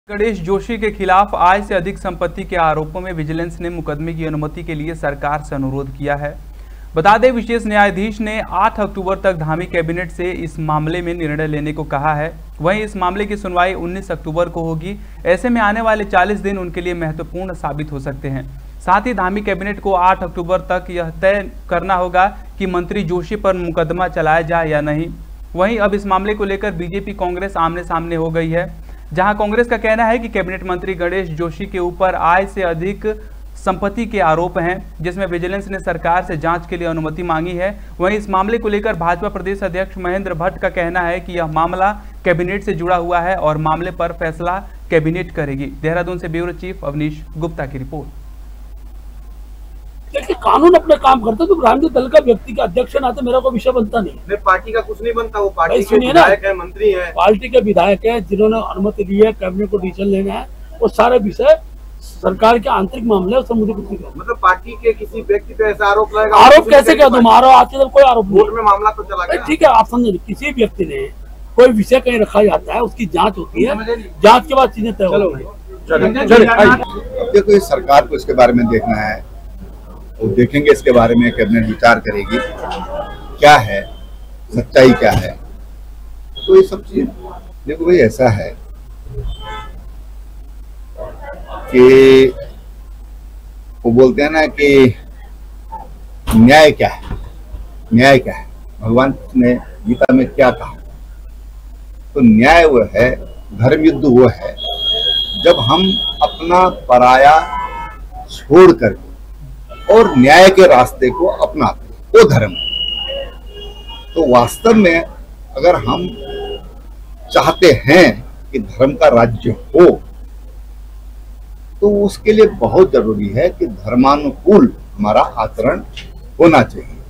गणेश जोशी के खिलाफ आय से अधिक संपत्ति के आरोपों में विजिलेंस ने मुकदमे की अनुमति के लिए सरकार से अनुरोध किया है। बता दें, विशेष न्यायाधीश ने 8 अक्टूबर तक धामी कैबिनेट से इस मामले में निर्णय लेने को कहा है। वहीं इस मामले की सुनवाई 19 अक्टूबर को होगी। ऐसे में आने वाले 40 दिन उनके लिए महत्वपूर्ण साबित हो सकते हैं। साथ ही धामी कैबिनेट को 8 अक्टूबर तक यह तय करना होगा कि मंत्री जोशी पर मुकदमा चलाया जाए या नहीं। वहीं अब इस मामले को लेकर बीजेपी कांग्रेस आमने सामने हो गई है, जहां कांग्रेस का कहना है कि कैबिनेट मंत्री गणेश जोशी के ऊपर आय से अधिक संपत्ति के आरोप हैं, जिसमें विजिलेंस ने सरकार से जांच के लिए अनुमति मांगी है। वहीं इस मामले को लेकर भाजपा प्रदेश अध्यक्ष महेंद्र भट्ट का कहना है कि यह मामला कैबिनेट से जुड़ा हुआ है और मामले पर फैसला कैबिनेट करेगी। देहरादून से ब्यूरो चीफ अवनीश गुप्ता की रिपोर्ट। देखिए, कानून अपना काम करता है, तो राजनीतिक दल का व्यक्ति का अध्यक्ष नाते मेरा कोई विषय बनता नहीं। पार्टी का कुछ नहीं बनता, वो पार्टी के विधायक है, मंत्री है, पार्टी के विधायक है, जिन्होंने अनुमति दी है कैबिनेट को डिसीजन लेना है। वो सारे विषय सरकार के आंतरिक मामले है, उससे मुझे कुछ नहीं करना। मतलब पार्टी के किसी व्यक्ति पे ऐसा आरोप लगेगा? आरोप कैसे कह दूं? मारो आज तक कोई आरोप कोर्ट में मामला तो चला गया। ठीक है, आप समझे, किसी व्यक्ति ने कोई विषय कहीं रखा जाता है, उसकी जांच होती है, जांच के बाद चीजें तय होती है। देखो, इस सरकार को इसके बारे में देखना है, वो देखेंगे, इसके बारे में कैबिनेट विचार करेगी क्या है, सच्चाई क्या है। तो ये सब चीज देखो भाई, ऐसा है कि वो बोलते हैं ना कि न्याय क्या है, न्याय क्या है। भगवान ने गीता में क्या कहा? तो न्याय वो है, धर्म युद्ध वो है जब हम अपना पराया छोड़ करके और न्याय के रास्ते को अपनाते, वो धर्म है। तो वास्तव में अगर हम चाहते हैं कि धर्म का राज्य हो, तो उसके लिए बहुत जरूरी है कि धर्मानुकूल हमारा आचरण होना चाहिए।